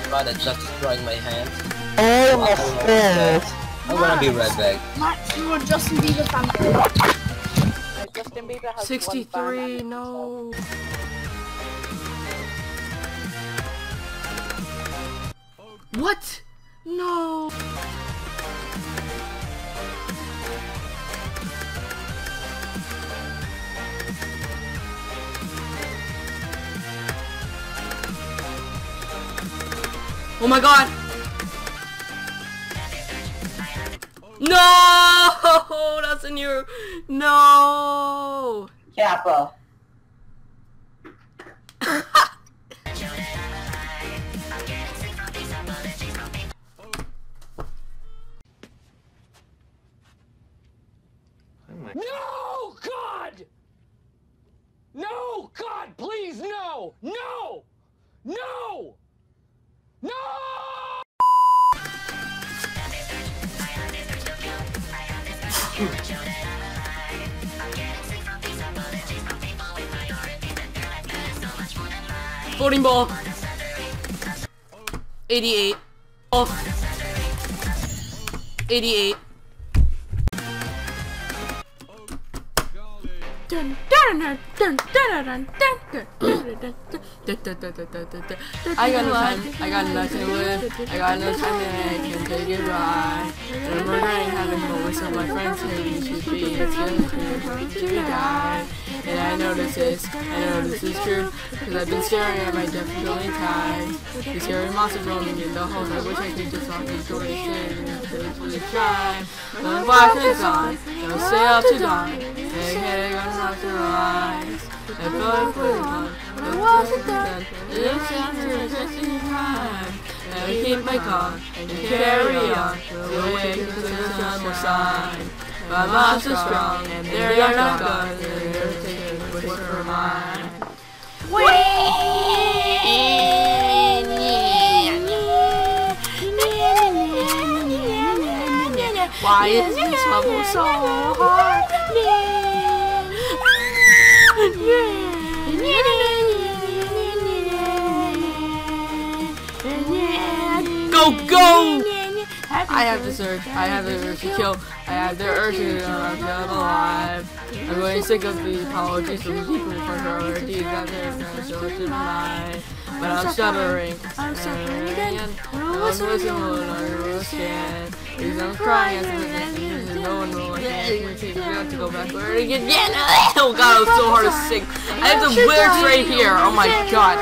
god, it's just destroying my hands. Oh, of course. I'm gonna be red bag. Max, you are Justin Bieber fan. Justin Bieber has 63, no. What? No. Oh my god. No, that's in your no. Kappa. No, God! No, God, please, no! No! No! No! Voting ball. 88. Oh. 88. I got no time. I got nothing to live. I got no time and I can't take it right. And I'm regretting having moments of my friends say you should be. It's gonna be die. And I know this is true. Because I've been staring at my death a billion times. These scary monsters roaming in the halls. I wish I could just walk these doors and try. When the black is on, they'll stay up to dawn. They can't go out their eyes. I feel like putting on the walls are done. It's after just time. And I keep my calm and carry on. The way to the sun will shine. My mind's so strong and they're not gone. They're taking a wish for mine. Why is this level so hard? Go, go! I have this urge. I have the urge to kill. I have the urge to kill alive. I'm going sick of the apologies from people for her deeds that they're going to show to mine. But I'm stuttering. I'm stuttering again. I'm listening when I scan. Because I'm crying as no one will understand. We have to go backward again. Yeah! Oh god, it was so hard to sing. I have the lyrics right here. Oh my god.